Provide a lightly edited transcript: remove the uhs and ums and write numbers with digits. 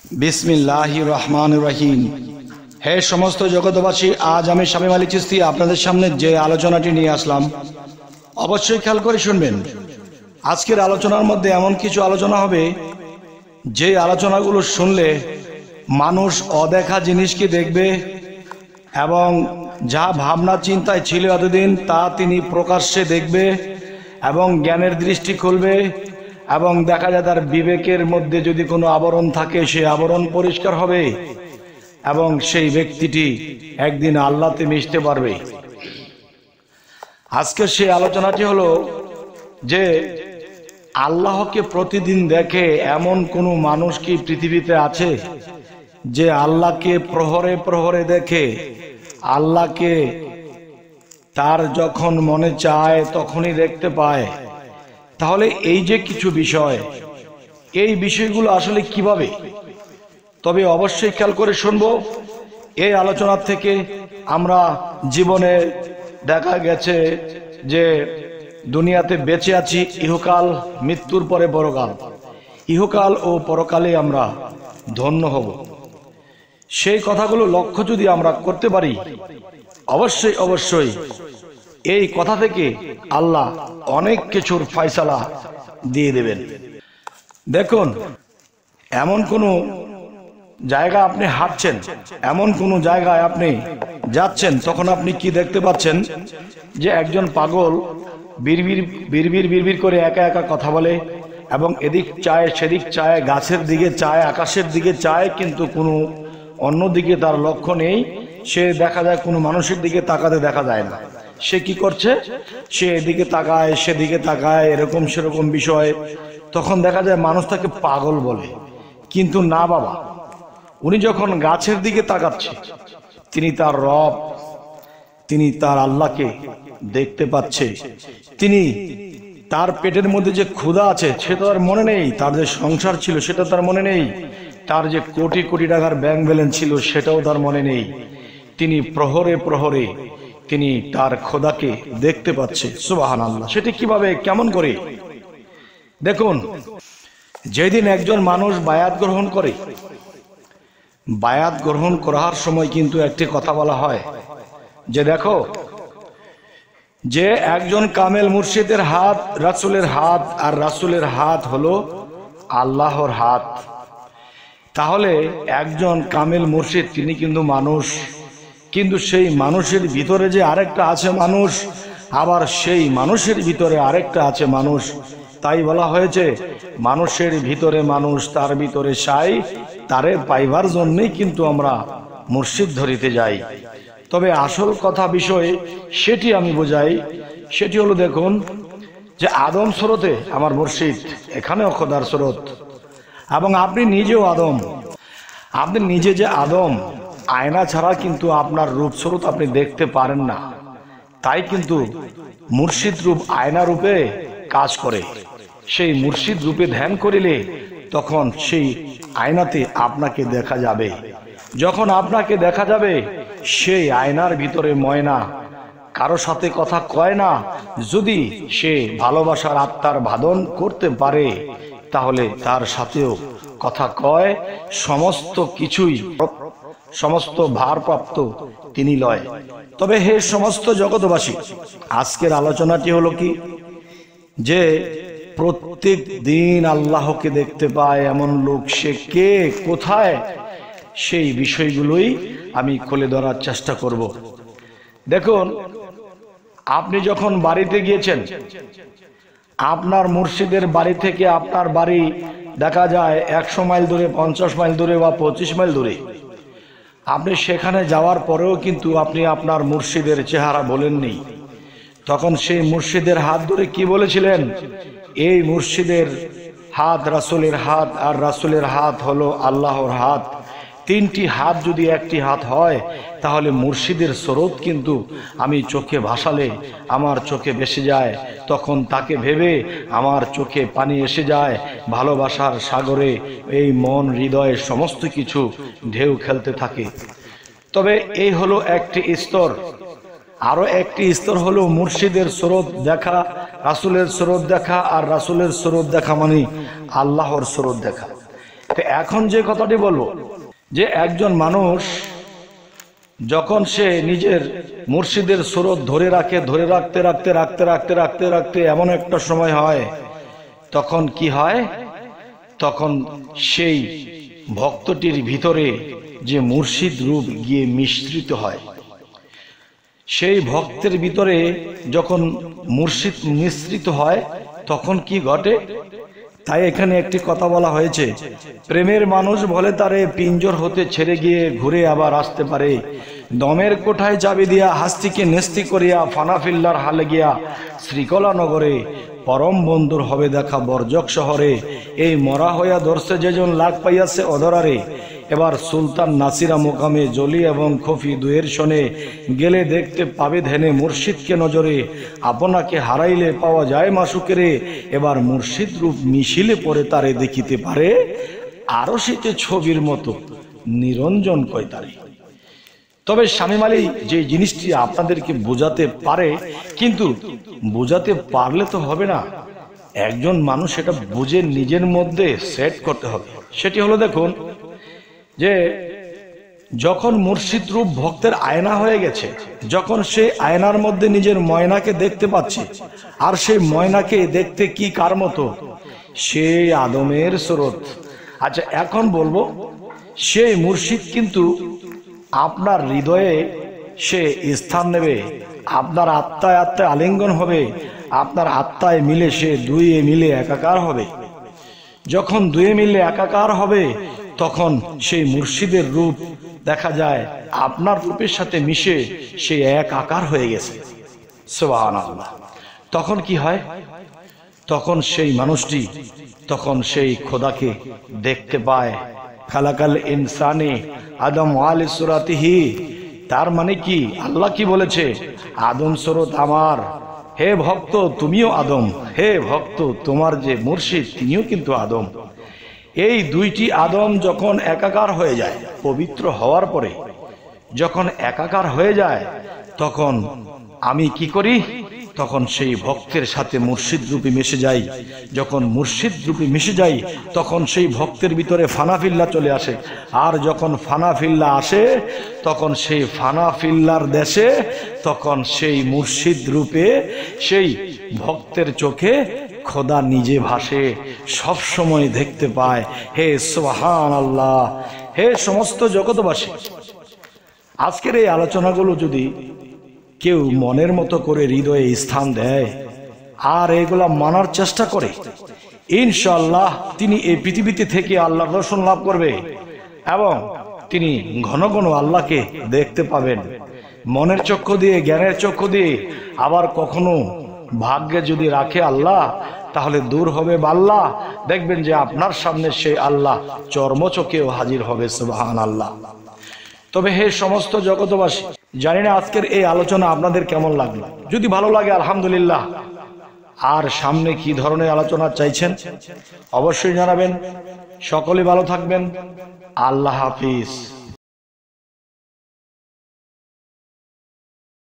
বিসমিল্লাহির রহমানির রহিম। হে সমস্ত জগতবাসী, আজ আমি শামীম আলী চিশতি আপনাদের সামনে যে আলোচনাটি নিয়ে আসলাম, অবশ্যই খেয়াল করে শুনবেন। আজকের আলোচনার মধ্যে এমন কিছু আলোচনা হবে যে আলোচনাগুলো শুনলে মানুষ অদেখা জিনিসকে দেখবে এবং যা ভাবনা চিন্তায় ছিল এতদিন তা তিনি প্রকাশ্যে দেখবে এবং জ্ঞানের দৃষ্টি খুলবে এবং দেখা যায় তার বিবেকের মধ্যে যদি কোনো আবরণ থাকে সেই আবরণ পরিষ্কার হবে এবং সেই ব্যক্তিটি একদিন আল্লাহতে মিশতে পারবে। আজকের সেই আলোচনাটি হলো যে আল্লাহকে প্রতিদিন দেখে এমন কোনো মানুষ কি পৃথিবীতে আছে যে আল্লাহকে প্রহরে প্রহরে দেখে, আল্লাহকে তার যখন মনে চায় তখনই দেখতে পায়? তাহলে এই যে কিছু বিষয়, এই বিষয়গুলো আসলে কিভাবে? তবে অবশ্যই খেয়াল করে শুনবো। এই আলোচনার থেকে আমরা জীবনে দেখা গেছে যে দুনিয়াতে বেঁচে আছি ইহকাল, মৃত্যুর পরে পরকাল। ইহকাল ও পরকালে আমরা ধন্য হব, সেই কথাগুলো লক্ষ্য যদি আমরা করতে পারি, অবশ্যই অবশ্যই এই কথা থেকে আল্লাহ অনেক কিছুর ফয়সালা দিয়ে দেবেন। দেখুন, এমন কোনো জায়গা আপনি হাঁটছেন, এমন কোনো জায়গায় আপনি যাচ্ছেন, তখন আপনি কি দেখতে পাচ্ছেন যে একজন পাগল বিড়বিড় বিড়বিড় বিড়বিড় করে একা একা কথা বলে এবং এদিক চায় সেদিক চায়, গাছের দিকে চায়, আকাশের দিকে চায়, কিন্তু কোনো অন্য দিকে তার লক্ষ্য নেই। সে দেখা যায় কোনো মানুষের দিকে তাকাতে দেখা যায় না। সে কি করছে? সে এদিকে তাকায় সেদিকে তাকায়, এরকম সেরকম বিষয়। তখন দেখা যায় মানুষ তাকে পাগল বলে। কিন্তু না বাবা, উনি যখন গাছের দিকে তাকাচ্ছে, তিনি তার রব, তিনি তার আল্লাহকে দেখতে পাচ্ছে। তিনি তার পেটের মধ্যে যে ক্ষুধা আছে সেটা তার মনে নেই, তার যে সংসার ছিল সেটা তার মনে নেই, তার যে কোটি কোটি টাকার ব্যাংক ব্যালেন্স ছিল সেটাও তার মনে নেই। তিনি প্রহরে প্রহরে তিনি তার খোদাকে দেখতে পাচ্ছে। সুবহানাল্লাহ। সেটি কিভাবে, কেমন করে? দেখুন, যেদিন একজন মানুষ বায়াত গ্রহণ করে, বায়াত গ্রহণ করার সময় কিন্তু একটি কথা বলা হয় যে দেখো, যে একজন কামেল মুর্শিদের হাত রাসূলের হাত, আর রাসূলের হাত হলো আল্লাহর হাত। তাহলে একজন কামেল মুর্শিদ তিনি কিন্তু মানুষ, কিন্তু সেই মানুষের ভিতরে যে আরেকটা আছে মানুষ, আবার সেই মানুষের ভিতরে আরেকটা আছে মানুষ। তাই বলা হয়েছে মানুষের ভিতরে মানুষ, তার ভিতরে সাই, তারে পাইবার জন্যই কিন্তু আমরা মুর্শিদ ধরিতে যাই। তবে আসল কথা বিষয় সেটি আমি বোঝাই। সেটি হলো, দেখুন যে আদম স্রোতে আমার মুর্শিদ, এখানেও খোদার স্রোত, এবং আপনি নিজেও আদম। আপনি নিজে যে আদম, আয়না ছাড়া কিন্তু আপনার রূপ স্রোত আপনি দেখতে পারেন না। তাই কিন্তু মুর্শিদ রূপ আয়না রূপে কাজ করে। সেই মুর্শিদ রূপে ধ্যান করিলে তখন সেই আয়নাতে আপনাকে দেখা যাবে। যখন আপনাকে দেখা যাবে, সেই আয়নার ভিতরে ময়না কারো সাথে কথা কয় না। যদি সে ভালোবাসার আত্মার বাঁধন করতে পারে তাহলে তার সাথেও কথা কয়। সমস্ত কিছুই, সমস্ত ভারপ্রাপ্ত তিনি লয়। তবে হে সমস্ত জগতবাসী, আজকের আলোচনাটি হলো কি, যে প্রত্যেক দিন আল্লাহকে দেখতে পায় এমন লোক সে কে, কোথায়, সেই বিষয়গুলোই আমি খুলে ধরার চেষ্টা করব। দেখুন, আপনি যখন বাড়িতে গিয়েছেন, আপনার মুর্শিদের বাড়ি থেকে আপনার বাড়ি দেখা যায় 100 মাইল দূরে, 50 মাইল দূরে বা 25 মাইল দূরে। আপনি সেখানে যাওয়ার পরেও কিন্তু আপনি আপনার মুর্শিদের চেহারা বলেননি। তখন সেই মুর্শিদের হাত ধরে কি বলেছিলেন? এই মুর্শিদের হাত রাসূলের হাত, আর রাসূলের হাত হলো আল্লাহর হাত। তিনটি হাত যদি একটি হাত হয় তাহলে মুর্শিদের স্রোত কিন্তু আমি চোখে ভাসালে আমার চোখে ভেসে যায়। তখন তাকে ভেবে আমার চোখে পানি এসে যায়। ভালোবাসার সাগরে এই মন হৃদয়ে সমস্ত কিছু ঢেউ খেলতে থাকে। তবে এই হলো একটি স্তর। আরো একটি স্তর হলো মুর্শিদের স্রোত দেখা, রাসূলের স্রোত দেখা। আর রাসূলের স্রোত দেখা মানে আল্লাহর স্রোত দেখা। তো এখন যে কথাটি বলবো, যে একজন মানুষ যখন সে নিজের মুর্শিদের স্রোত ধরে রাখতে রাখতে এমন একটা সময় হয়, তখন কি হয়, তখন সেই ভক্তটির ভিতরে যে মুর্শিদ রূপ গিয়ে মিশ্রিত হয়। সেই ভক্তের ভিতরে যখন মুর্শিদ মিশ্রিত হয় তখন কি ঘটে, তাই এখানে একটি কথা বলা হয়েছে, প্রেমের মানুষ বলে তারে পিঞ্জর হতে ছেড়ে গিয়ে ঘুরে আবার আসতে পারে, দমের কোঠায় চাবি দিয়া হাস্তিকে নেস্তি করিয়া ফানাফিল্লার হালে গিয়া শ্রীকলা নগরে পরম বন্ধুর হবে দেখা বর্জক শহরে, এই মরা হইয়া ধরছে যেজন লাগ পাইয়াছে অধরারে, এবার সুলতান নাসিরা মোকামে জলি এবং খফি দুয়ের শনে গেলে দেখতে পাবে ধ্যানে মুর্শিদকে নজরে, আপনাকে হারাইলে পাওয়া যায় মাসুকেরে, এবার মুর্শিদ রূপ মিশিলে পরে তারে দেখিতে পারে, আরো শীতে ছবির মতো নিরঞ্জন কয় তারে। তবে শামীম আলী যে জিনিসটি আপনাদেরকে বোঝাতে পারে, কিন্তু বোঝাতে পারলে তো হবে না, একজন মানুষ এটা বুঝে নিজের মধ্যে সেট করতে হবে। সেটি হলো, দেখুন যে যখন মুর্শিদ রূপ ভক্তের আয়না হয়ে গেছে, যখন সে আয়নার মধ্যে নিজের ময়নাকে দেখতে পাচ্ছে, আর সেই ময়নাকে দেখতে কি কার মতো, সেই আদমের স্রোত। আচ্ছা এখন বলবো, সেই মুর্শিদ কিন্তু আপনার হৃদয়ে সে স্থান নেবে, আপনার আত্মায় আত্মায় আলিঙ্গন হবে, আপনার আত্মায় মিলে সে দুইয়ে মিলে একাকার হবে। যখন দুয়ে মিলে একাকার হবে তখন সেই মুর্শিদের রূপ দেখা যায় আপনার রূপের সাথে মিশে সে এক আকার হয়ে গেছে। সুবহানাল্লাহ। তখন কি হয়, তখন সেই মানুষটি তখন সেই খোদাকে দেখতে পায়। খালাকাল ইনসানে আদম আলি সুরাতিহি, তার মানে কি, আল্লাহ কি বলেছে, আদম স্বরূপ আমার, হে ভক্ত তুমিও আদম, হে ভক্ত তোমার যে মুর্শিদ তিনিও কিন্তু আদম। এই দুইটি আদম যখন একাকার হয়ে যায়, পবিত্র হওয়ার পরে যখন একাকার হয়ে যায়, তখন আমি কি করি, তখন সেই ভক্তের সাথে মুর্শিদ রূপে মিশে যাই। যখন মুর্শিদ রূপে মিশে যাই তখন সেই ভক্তের ভিতরে ফানাফিল্লা চলে আসে, আর যখন ফানাফিল্লা আসে তখন সেই ফানাফিল্লার দেশে তখন সেই মুর্শিদ রূপে সেই ভক্তের চোখে খোদা নিজে ভাসে, সব সময় দেখতে পায়। হে সুবহানাল্লাহ। হে সমস্ত জগৎবাসী, আজকের এই আলোচনাগুলো যদি কেউ মনের মতো করে হৃদয়ে স্থান দেয় আর এগুলা মানার চেষ্টা করে, ইনশাআল্লাহ তিনি এই পৃথিবীতে থেকে আল্লাহর দর্শন লাভ করবে এবং তিনি ঘন ঘন আল্লাহকে দেখতে পাবেন, মনের চক্ষু দিয়ে, জ্ঞানের চক্ষু দিয়ে। আবার কখনো ভাগ্যে যদি রাখে আল্লাহ, তাহলে দূর হবে বাল্লা, দেখবেন যে আপনার সামনে সেই আল্লাহ চর্মচোখেও হাজির হবে। সুবহানাল্লাহ। তবে হে সমস্ত জগৎবাসী, জানি না আজকের এই আলোচনা আপনাদের কেমন লাগলো। যদি ভালো লাগে আলহামদুলিল্লাহ, আর সামনে কি ধরনের আলোচনা চাইছেন অবশ্যই জানাবেন। সকলে ভালো থাকবেন। আল্লাহ হাফিজ।